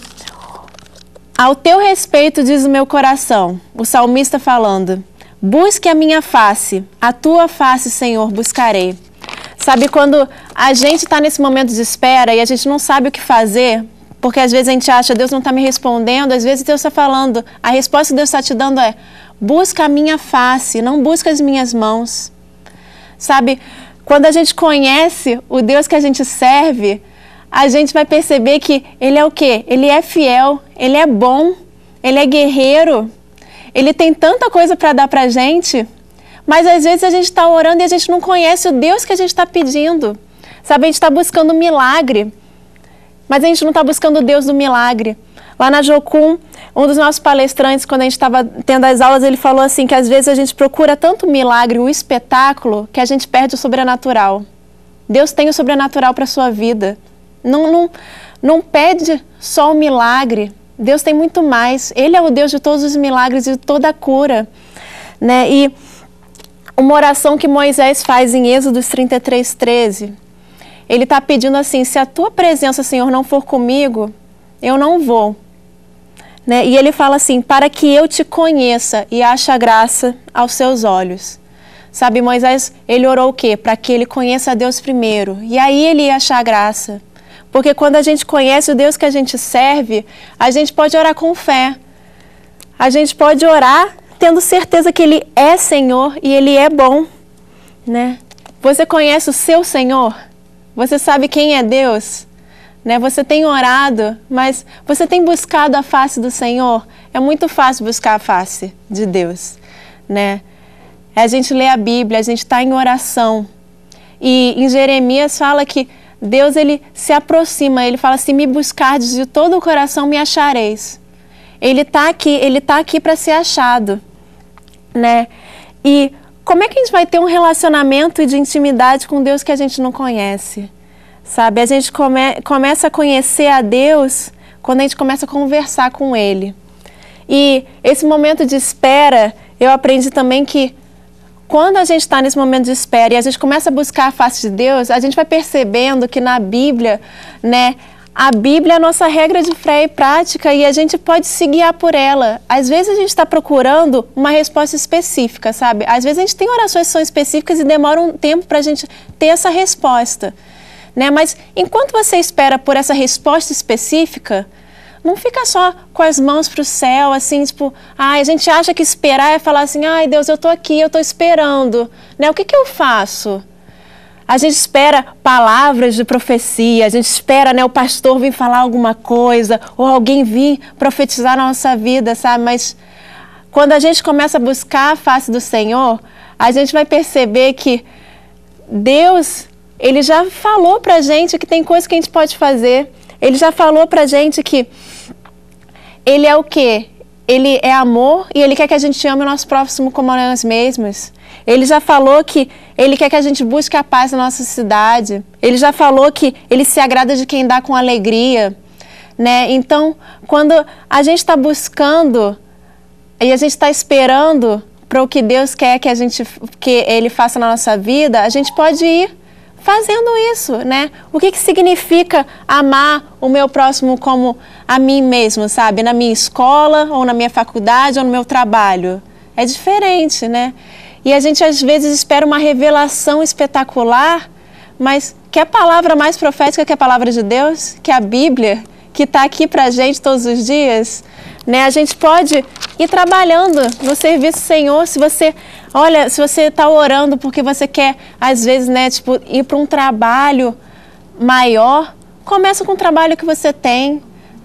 ao teu respeito diz o meu coração, o salmista falando, busque a minha face, a tua face, Senhor, buscarei. Sabe, quando a gente está nesse momento de espera e a gente não sabe o que fazer, porque às vezes a gente acha, Deus não está me respondendo, às vezes Deus está falando, a resposta que Deus está te dando é, busca a minha face, não busca as minhas mãos. Sabe, quando a gente conhece o Deus que a gente serve, a gente vai perceber que Ele é o quê? Ele é fiel, Ele é bom, Ele é guerreiro, Ele tem tanta coisa para dar para a gente, mas às vezes a gente está orando e a gente não conhece o Deus que a gente está pedindo. Sabe, a gente está buscando um milagre, mas a gente não está buscando o Deus do milagre. Lá na Jocum, um dos nossos palestrantes, quando a gente estava tendo as aulas, ele falou assim, que às vezes a gente procura tanto o milagre, o espetáculo, que a gente perde o sobrenatural. Deus tem o sobrenatural para a sua vida. Não, não, não pede só o milagre. Deus tem muito mais. Ele é o Deus de todos os milagres e de toda a cura. Né? E uma oração que Moisés faz em Êxodo trinta e três, treze, ele está pedindo assim, se a tua presença, Senhor, não for comigo, eu não vou. Né? E ele fala assim, para que eu te conheça e ache graça aos seus olhos. Sabe, Moisés, ele orou o quê? Para que ele conheça a Deus primeiro. E aí ele ia achar graça. Porque quando a gente conhece o Deus que a gente serve, a gente pode orar com fé. A gente pode orar tendo certeza que Ele é Senhor e Ele é bom. Né? Você conhece o seu Senhor? Você sabe quem é Deus? Né? Você tem orado, mas você tem buscado a face do Senhor? É muito fácil buscar a face de Deus. Né? A gente lê a Bíblia, a gente está em oração. E em Jeremias fala que Deus ele se aproxima, ele fala assim, me buscardes de todo o coração, me achareis. Ele está aqui, ele está aqui para ser achado. Né? E como é que a gente vai ter um relacionamento de intimidade com Deus que a gente não conhece? Sabe, a gente come, começa a conhecer a Deus quando a gente começa a conversar com Ele. E esse momento de espera, eu aprendi também que quando a gente está nesse momento de espera e a gente começa a buscar a face de Deus, a gente vai percebendo que na Bíblia, né, a Bíblia é a nossa regra de fé e prática e a gente pode se guiar por ela. Às vezes a gente está procurando uma resposta específica, sabe? Às vezes a gente tem orações que são específicas e demora um tempo para a gente ter essa resposta. Né? Mas enquanto você espera por essa resposta específica, não fica só com as mãos para o céu, assim, tipo, ai, a gente acha que esperar é falar assim, ai Deus, eu estou aqui, eu estou esperando. Né? O que, que eu faço? A gente espera palavras de profecia, a gente espera, né, o pastor vir falar alguma coisa, ou alguém vir profetizar na nossa vida, sabe? Mas quando a gente começa a buscar a face do Senhor, a gente vai perceber que Deus, Ele já falou pra gente que tem coisas que a gente pode fazer. Ele já falou pra gente que Ele é o quê? Ele é amor e Ele quer que a gente ame o nosso próximo como a nós mesmos. Ele já falou que Ele quer que a gente busque a paz na nossa cidade. Ele já falou que Ele se agrada de quem dá com alegria. Né? Então, quando a gente está buscando e a gente está esperando para o que Deus quer que, a gente, que Ele faça na nossa vida, a gente pode ir fazendo isso, né? O que, que significa amar o meu próximo como a mim mesmo, sabe? Na minha escola, ou na minha faculdade, ou no meu trabalho. É diferente, né? E a gente às vezes espera uma revelação espetacular, mas que a palavra mais profética que a palavra de Deus, que a Bíblia, que está aqui para a gente todos os dias, né? A gente pode ir trabalhando no serviço do Senhor. Se você, olha, se você está orando porque você quer, às vezes, né, tipo, ir para um trabalho maior, começa com o trabalho que você tem,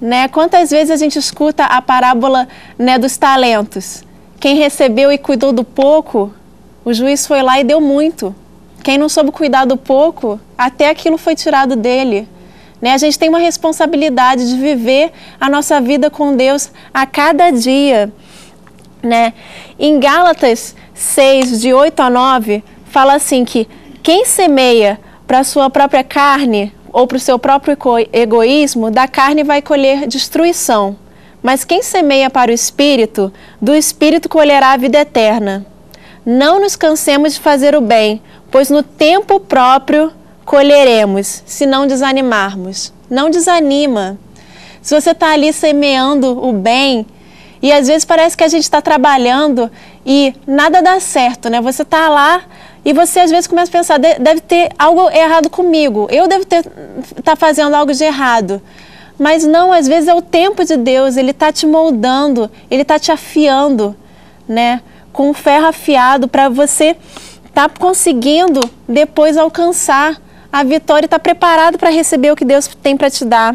né? Quantas vezes a gente escuta a parábola, né, dos talentos? Quem recebeu e cuidou do pouco, o juiz foi lá e deu muito. Quem não soube cuidar do pouco, até aquilo foi tirado dele. Né? A gente tem uma responsabilidade de viver a nossa vida com Deus a cada dia. Né? Em Gálatas seis, de oito a nove, fala assim que quem semeia para a sua própria carne ou para o seu próprio egoísmo, da carne vai colher destruição. Mas quem semeia para o Espírito, do Espírito colherá a vida eterna. Não nos cansemos de fazer o bem, pois no tempo próprio colheremos, se não desanimarmos. Não desanima. Se você está ali semeando o bem, e às vezes parece que a gente está trabalhando e nada dá certo, né? Você está lá e você às vezes começa a pensar, deve ter algo errado comigo, eu devo estar tá fazendo algo de errado. Mas não, às vezes é o tempo de Deus, Ele está te moldando, Ele está te afiando, né? Com um ferro afiado para você estar tá conseguindo depois alcançar a vitória e estar tá preparado para receber o que Deus tem para te dar.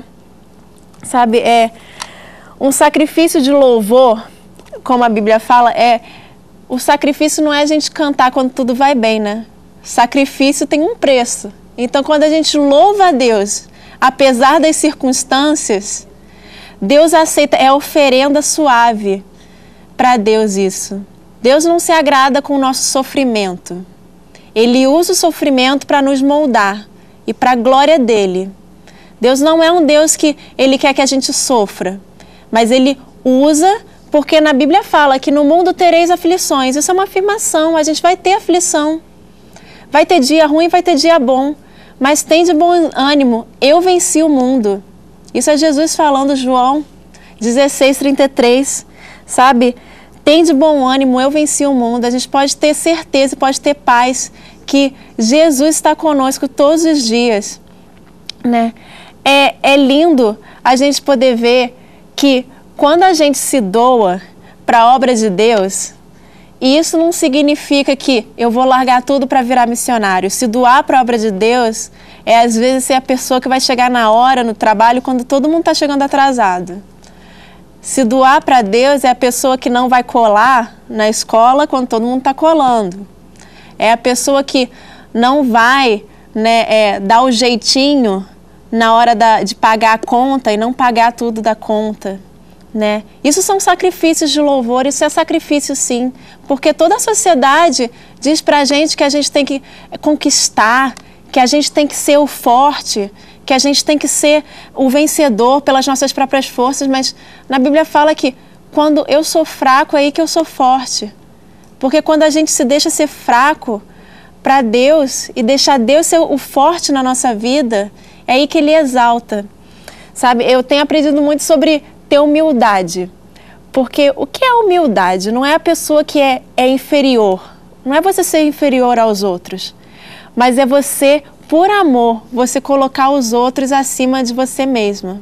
Sabe, é um sacrifício de louvor, como a Bíblia fala, é o sacrifício não é a gente cantar quando tudo vai bem, né? Sacrifício tem um preço. Então, quando a gente louva a Deus, apesar das circunstâncias, Deus aceita, é oferenda suave para Deus isso. Deus não se agrada com o nosso sofrimento. Ele usa o sofrimento para nos moldar e para a glória dele. Deus não é um Deus que Ele quer que a gente sofra, mas Ele usa, porque na Bíblia fala que no mundo tereis aflições. Isso é uma afirmação, a gente vai ter aflição. Vai ter dia ruim, vai ter dia bom, mas tem de bom ânimo, eu venci o mundo. Isso é Jesus falando, João dezesseis, trinta e três, sabe? Tem de bom ânimo, eu venci o mundo. A gente pode ter certeza, pode ter paz, que Jesus está conosco todos os dias. Né? É, é lindo a gente poder ver que quando a gente se doa para a obra de Deus, e isso não significa que eu vou largar tudo para virar missionário. Se doar para a obra de Deus é às vezes ser a pessoa que vai chegar na hora no trabalho quando todo mundo está chegando atrasado. Se doar para Deus é a pessoa que não vai colar na escola quando todo mundo está colando. É a pessoa que não vai, né, é, dar o jeitinho na hora da, de pagar a conta e não pagar tudo da conta. Né? Isso são sacrifícios de louvor, isso é sacrifício sim, porque toda a sociedade diz pra gente que a gente tem que conquistar, que a gente tem que ser o forte, que a gente tem que ser o vencedor pelas nossas próprias forças, mas na Bíblia fala que quando eu sou fraco é aí que eu sou forte, porque quando a gente se deixa ser fraco para Deus e deixar Deus ser o forte na nossa vida, é aí que Ele exalta, sabe? Eu tenho aprendido muito sobre ter humildade, porque o que é humildade? Não é a pessoa que é, é inferior, não é você ser inferior aos outros, mas é você, por amor, você colocar os outros acima de você mesma,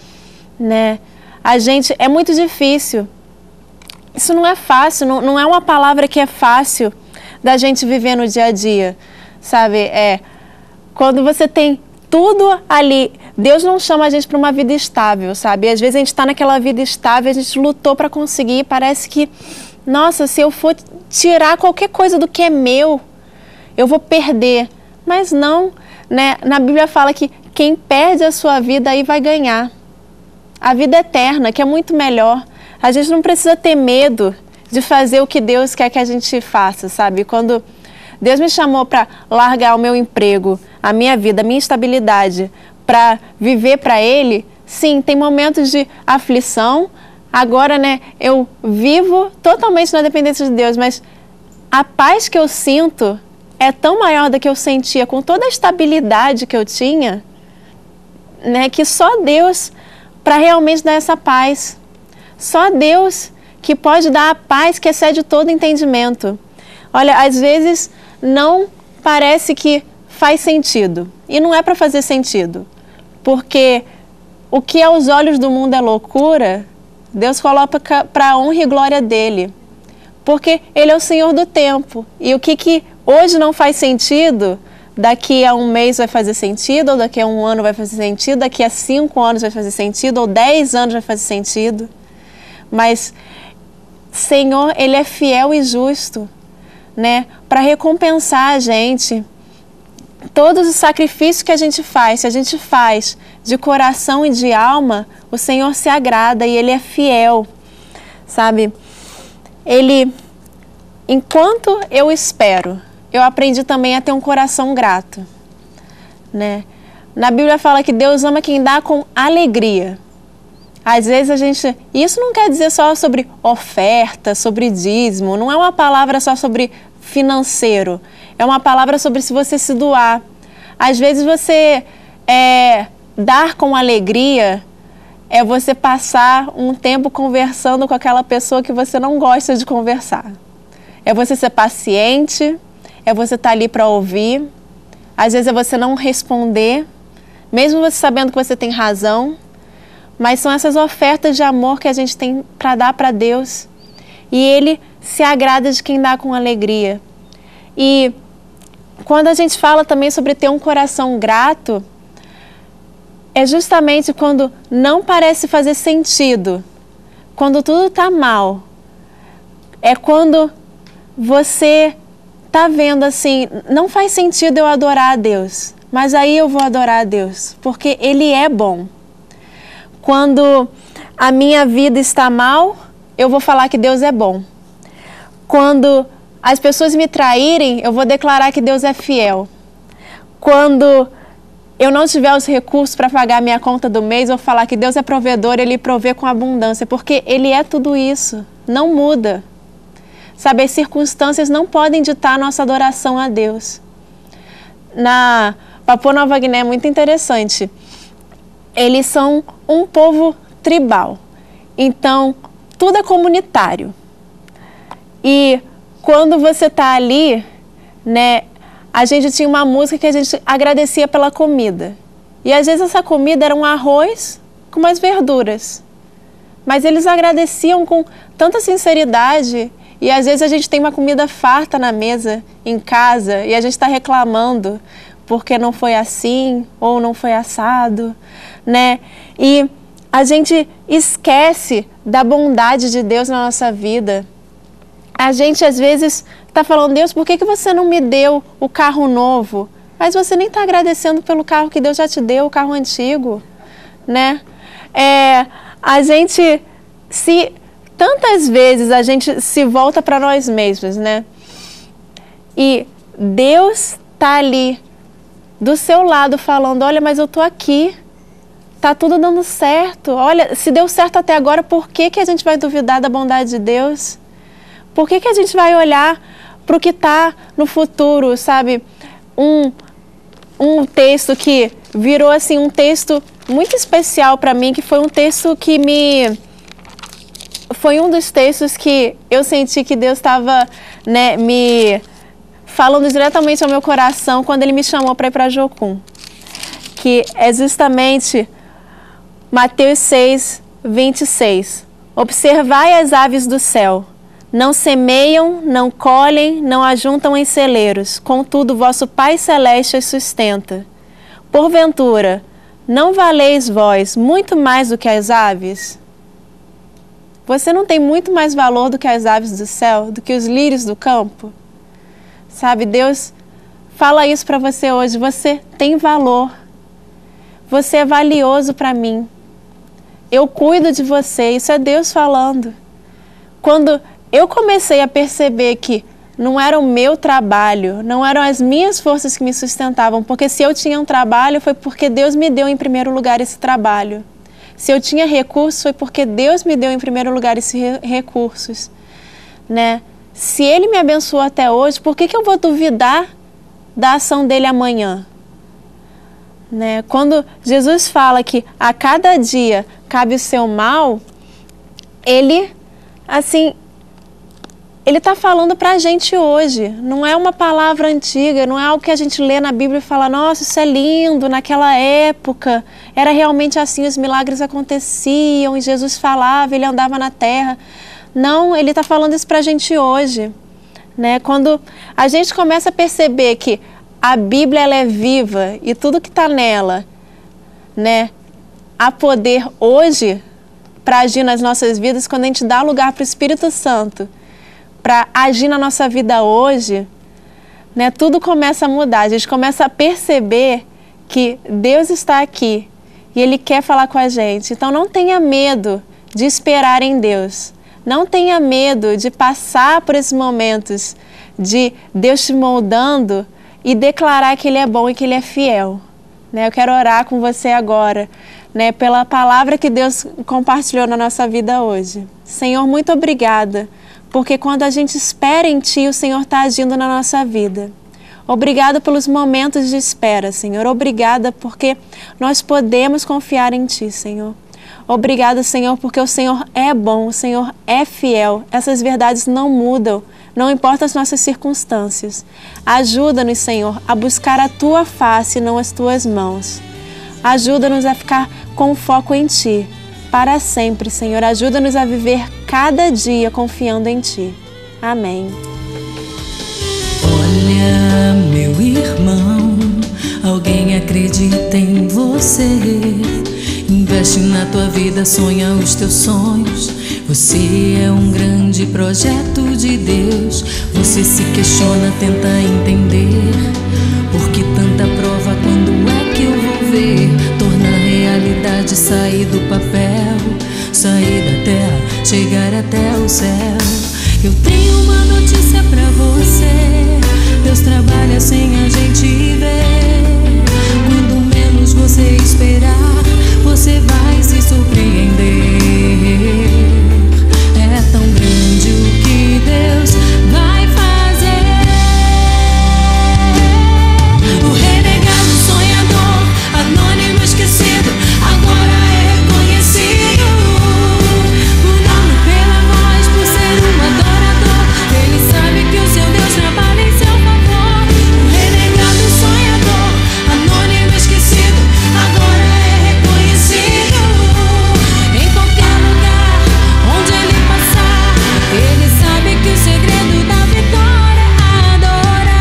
né? A gente, é muito difícil, isso não é fácil, não, não é uma palavra que é fácil da gente viver no dia a dia, sabe? É, quando você tem tudo ali, Deus não chama a gente para uma vida estável, sabe? Às vezes a gente está naquela vida estável, a gente lutou para conseguir, parece que, nossa, se eu for tirar qualquer coisa do que é meu, eu vou perder. Mas não, né? Na Bíblia fala que quem perde a sua vida aí vai ganhar. A vida eterna, que é muito melhor. A gente não precisa ter medo de fazer o que Deus quer que a gente faça, sabe? Quando Deus me chamou para largar o meu emprego, a minha vida, a minha estabilidade, para viver para Ele, sim, tem momentos de aflição. Agora, né, eu vivo totalmente na dependência de Deus, mas a paz que eu sinto é tão maior do que eu sentia com toda a estabilidade que eu tinha, né, que só Deus para realmente dar essa paz. Só Deus que pode dar a paz que excede todo entendimento. Olha, às vezes não parece que faz sentido. E não é para fazer sentido. Porque o que aos olhos do mundo é loucura, Deus coloca para a honra e glória dele. Porque Ele é o Senhor do tempo. E o que, que hoje não faz sentido, daqui a um mês vai fazer sentido, ou daqui a um ano vai fazer sentido, daqui a cinco anos vai fazer sentido, ou dez anos vai fazer sentido. Mas Senhor, Ele é fiel e justo, né, para recompensar a gente. Todos os sacrifícios que a gente faz, se a gente faz de coração e de alma, o Senhor se agrada e Ele é fiel, sabe? Ele, enquanto eu espero, eu aprendi também a ter um coração grato, né? Na Bíblia fala que Deus ama quem dá com alegria. Às vezes a gente... Isso não quer dizer só sobre oferta, sobre dízimo, não é uma palavra só sobre financeiro, é uma palavra sobre se você se doar. Às vezes você é, dar com alegria é você passar um tempo conversando com aquela pessoa que você não gosta de conversar. É você ser paciente, é você estar ali para ouvir. Às vezes é você não responder, mesmo você sabendo que você tem razão. Mas são essas ofertas de amor que a gente tem para dar para Deus. E Ele se agrada de quem dá com alegria. E quando a gente fala também sobre ter um coração grato, é justamente quando não parece fazer sentido, quando tudo está mal. É quando você está vendo assim, não faz sentido eu adorar a Deus, mas aí eu vou adorar a Deus, porque Ele é bom. Quando a minha vida está mal, eu vou falar que Deus é bom. Quando as pessoas me traírem, eu vou declarar que Deus é fiel. Quando eu não tiver os recursos para pagar a minha conta do mês, eu vou falar que Deus é provedor, Ele provê com abundância, porque Ele é tudo isso, não muda. Sabe, as circunstâncias não podem ditar a nossa adoração a Deus. Na Papua Nova Guiné é muito interessante. Eles são um povo tribal, então tudo é comunitário. E quando você está ali, né, a gente tinha uma música que a gente agradecia pela comida. E às vezes essa comida era um arroz com umas verduras. Mas eles agradeciam com tanta sinceridade. E às vezes a gente tem uma comida farta na mesa, em casa, e a gente está reclamando porque não foi assim ou não foi assado, né? E a gente esquece da bondade de Deus na nossa vida. A gente às vezes está falando, Deus, por que que você não me deu o carro novo? Mas você nem está agradecendo pelo carro que Deus já te deu, o carro antigo, né? É, a gente se... Tantas vezes a gente se volta para nós mesmos, né? E Deus está ali do seu lado falando, olha, mas eu estou aqui, tá tudo dando certo. Olha, se deu certo até agora, por que que a gente vai duvidar da bondade de Deus? Por que que a gente vai olhar para o que está no futuro, sabe? Um, um texto que virou assim um texto muito especial para mim, que foi um texto que me... Foi um dos textos que eu senti que Deus estava, né, me falando diretamente ao meu coração quando Ele me chamou para ir para Jocum. Que é justamente Mateus seis, vinte e seis. Observai as aves do céu. Não semeiam, não colhem, não ajuntam em celeiros. Contudo, vosso Pai Celeste as sustenta. Porventura, não valeis vós muito mais do que as aves? Você não tem muito mais valor do que as aves do céu, do que os lírios do campo? Sabe, Deus fala isso para você hoje. Você tem valor. Você é valioso para mim. Eu cuido de você. Isso é Deus falando. Quando eu comecei a perceber que não era o meu trabalho, não eram as minhas forças que me sustentavam, porque se eu tinha um trabalho foi porque Deus me deu em primeiro lugar esse trabalho. Se eu tinha recursos, foi porque Deus me deu em primeiro lugar esses re recursos, né? Se Ele me abençoou até hoje, por que que eu vou duvidar da ação dEle amanhã? Né? Quando Jesus fala que a cada dia cabe o seu mal, Ele, assim, Ele está falando para a gente hoje. Não é uma palavra antiga, não é algo que a gente lê na Bíblia e fala, nossa, isso é lindo, naquela época era realmente assim, os milagres aconteciam e Jesus falava, Ele andava na terra. Não, Ele está falando isso para a gente hoje. Né? Quando a gente começa a perceber que a Bíblia ela é viva e tudo que está nela, né, há poder hoje para agir nas nossas vidas quando a gente dá lugar para o Espírito Santo, para agir na nossa vida hoje, né, tudo começa a mudar. A gente começa a perceber que Deus está aqui e Ele quer falar com a gente. Então não tenha medo de esperar em Deus. Não tenha medo de passar por esses momentos de Deus te moldando e declarar que Ele é bom e que Ele é fiel. Né? Eu quero orar com você agora, né, pela palavra que Deus compartilhou na nossa vida hoje. Senhor, muito obrigada, porque quando a gente espera em Ti, o Senhor está agindo na nossa vida. Obrigada pelos momentos de espera, Senhor. Obrigada porque nós podemos confiar em Ti, Senhor. Obrigada, Senhor, porque o Senhor é bom, o Senhor é fiel. Essas verdades não mudam, não importa as nossas circunstâncias. Ajuda-nos, Senhor, a buscar a Tua face e não as Tuas mãos. Ajuda-nos a ficar com foco em Ti, para sempre, Senhor. Ajuda-nos a viver cada dia confiando em Ti. Amém. Olha, meu irmão, alguém acredita em você. Investe na tua vida, sonha os teus sonhos. Você é um grande projeto de Deus. Você se questiona, tenta entender por que tanta prova, quando é que eu vou ver? Tornar realidade, sair do papel, sair da terra, chegar até o céu. Eu tenho uma notícia pra você: Deus trabalha sem a gente ver. Quando menos você esperar, você vai se surpreender. É tão grande o que Deus vai fazer. O renegado sonhador, anônimo esquecido, agora é reconhecido. Por nome, pela voz, por ser um adorador. Ele sabe que o seu Deus trabalha em seu favor. O renegado sonhador, anônimo esquecido, agora é reconhecido. Em qualquer lugar onde ele passar, ele sabe que o segredo da vitória é adorar.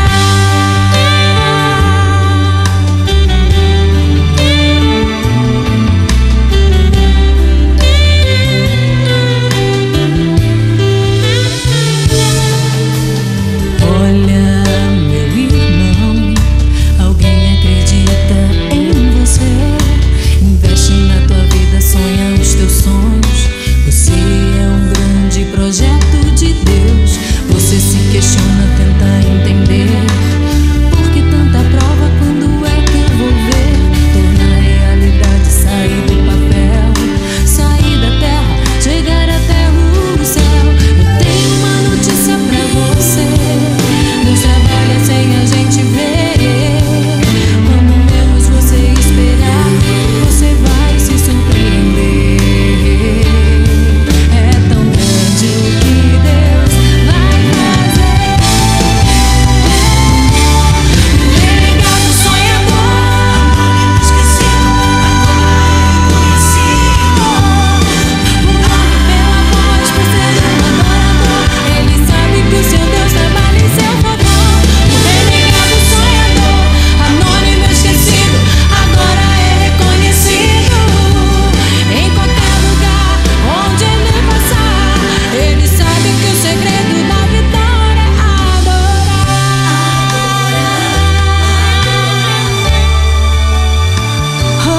Olha, meu irmão, alguém acredita em você. Investe na tua vida, sonha os teus sonhos. Você é um grande projeto de Deus. Você se questiona, tenta entender por que tanta prova, quando é que eu vou ver? Tornar realidade, sair do papel, sair da terra, chegar até o céu. Eu tenho uma notícia pra você: Deus trabalha sem a gente ver. Quando menos você esperar, você vai se surpreender. É tão grande o que Deus vai fazer. O renegado sonhador, esquecido, agora é reconhecido. Por nome, pela voz, por ser um adorador. Ele sabe que o seu Deus trabalha em seu favor. O renegado sonhador, anônimo esquecido, agora é reconhecido. Em qualquer lugar onde ele passar, ele sabe que o segredo da vitória é adorar. Oh,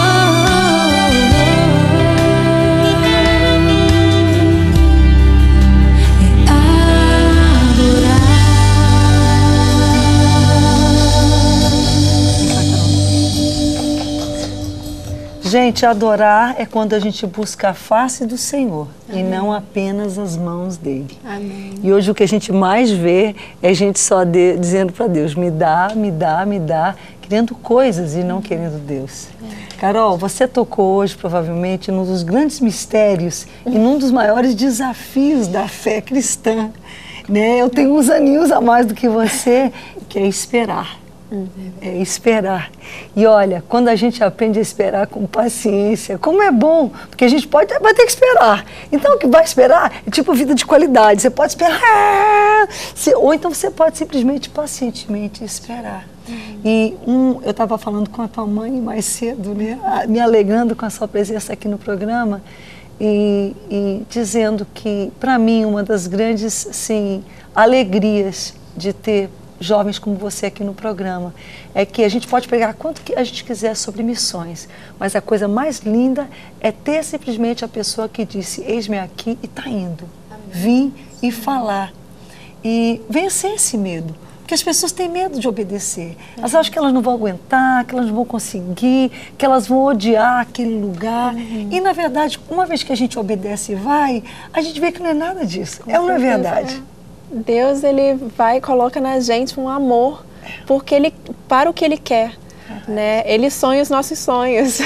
Gente, adorar é quando a gente busca a face do Senhor e não apenas as mãos dele. Amém. E hoje o que a gente mais vê é gente só de- dizendo para Deus, me dá, me dá, me dá, querendo coisas e não querendo Deus. Carol, você tocou hoje provavelmente num dos grandes mistérios e num dos maiores desafios da fé cristã. Né? Eu tenho uns aninhos a mais do que você, que é esperar. É esperar. E olha, quando a gente aprende a esperar com paciência, como é bom, porque a gente pode, vai ter que esperar. Então o que vai esperar é tipo vida de qualidade. Você pode esperar, você, ou então você pode simplesmente, pacientemente esperar. Uhum. E um, eu estava falando com a tua mãe mais cedo, né, me alegrando com a sua presença aqui no programa e, e dizendo que, para mim, uma das grandes assim, alegrias de ter jovens como você aqui no programa, é que a gente pode pregar quanto que a gente quiser sobre missões, mas a coisa mais linda é ter simplesmente a pessoa que disse, eis-me aqui e está indo. Amém. Vim e falar. E vencer esse medo, porque as pessoas têm medo de obedecer. Elas acham que elas não vão aguentar, que elas não vão conseguir, que elas vão odiar aquele lugar. Uhum. E, na verdade, uma vez que a gente obedece e vai, a gente vê que não é nada disso. Com é uma verdade. É. Deus, ele vai e coloca na gente um amor porque ele, para o que Ele quer, é. né? Ele sonha os nossos sonhos.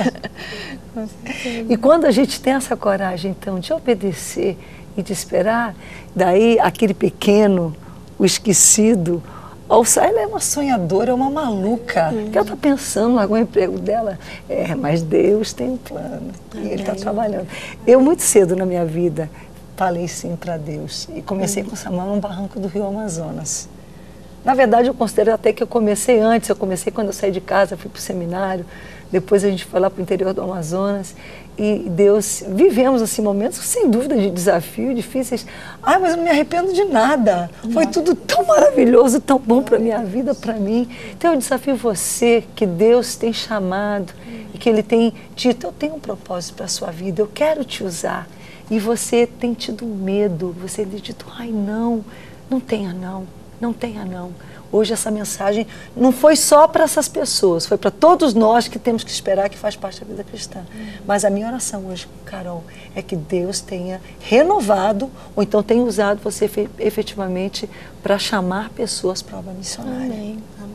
E quando a gente tem essa coragem, então, de obedecer e de esperar, daí aquele pequeno, o esquecido, ou ela é uma sonhadora, é uma maluca, uhum. que ela está pensando no emprego dela. É, mas Deus tem um plano e Ele está trabalhando. Eu, muito cedo na minha vida, falei sim para Deus e comecei com Samuel no barranco do Rio Amazonas. Na verdade, eu considero até que eu comecei antes, eu comecei quando eu saí de casa, fui para o seminário, depois a gente foi lá para o interior do Amazonas e Deus, vivemos assim momentos sem dúvida de desafio, difíceis. Ah, mas eu não me arrependo de nada, foi tudo tão maravilhoso, tão bom para a minha vida, para mim. Então eu desafio você, que Deus tem chamado e que Ele tem dito, eu tenho um propósito para a sua vida, eu quero te usar. E você tem tido medo, você tem dito, ai não, não tenha não, não tenha não. Hoje essa mensagem não foi só para essas pessoas, foi para todos nós que temos que esperar, que faz parte da vida cristã. Uhum. Mas a minha oração hoje, Carol, é que Deus tenha renovado, ou então tenha usado você efetivamente para chamar pessoas para a obra missionária. Amém. Amém.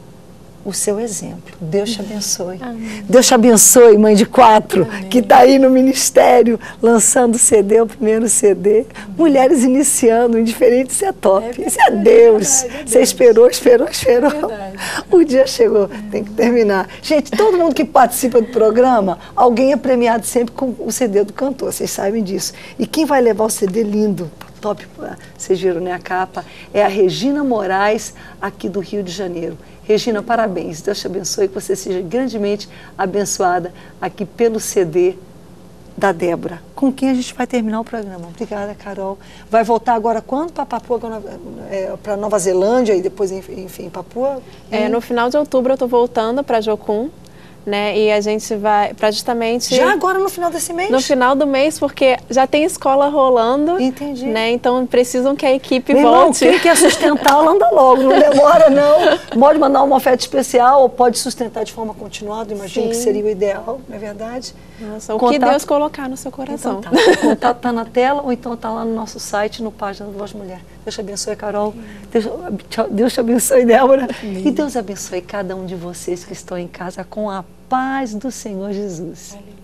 O seu exemplo. Deus te abençoe. Amém. Deus te abençoe, mãe de quatro, amém. Que está aí no ministério, lançando C D, o primeiro C D. Amém. Mulheres iniciando, indiferente, isso é top. É verdade, isso é Deus. É verdade, é Você Deus. esperou, esperou, esperou. É o dia chegou, é. Tem que terminar. Gente, todo mundo que participa do programa, alguém é premiado sempre com o C D do cantor, vocês sabem disso. E quem vai levar o C D lindo, top, vocês viram, né, a capa, é a Regina Moraes, aqui do Rio de Janeiro. Regina, parabéns. Deus te abençoe, que você seja grandemente abençoada aqui pelo C D da Débora, com quem a gente vai terminar o programa. Obrigada, Carol. Vai voltar agora quando para Papua, é, para Nova Zelândia e depois, enfim, Papua? É, no final de outubro eu estou voltando para Jocum. Né? E a gente vai para justamente... Já agora no final desse mês? No final do mês, porque já tem escola rolando. Entendi. Né? Então precisam que a equipe Meu volte. Irmão, quem quer sustentar, ela anda logo, não demora não. Pode mandar uma oferta especial ou pode sustentar de forma continuada, imagino Sim. que seria o ideal, não é verdade? Nossa, o contato... que Deus colocar no seu coração. Então, tá. O contato está na tela ou então está lá no nosso site, no página do Voz Mulher. Deus te abençoe, Carol. Deus, Deus te abençoe, Débora. Amém. E Deus abençoe cada um de vocês que estão em casa com a paz do Senhor Jesus. Amém.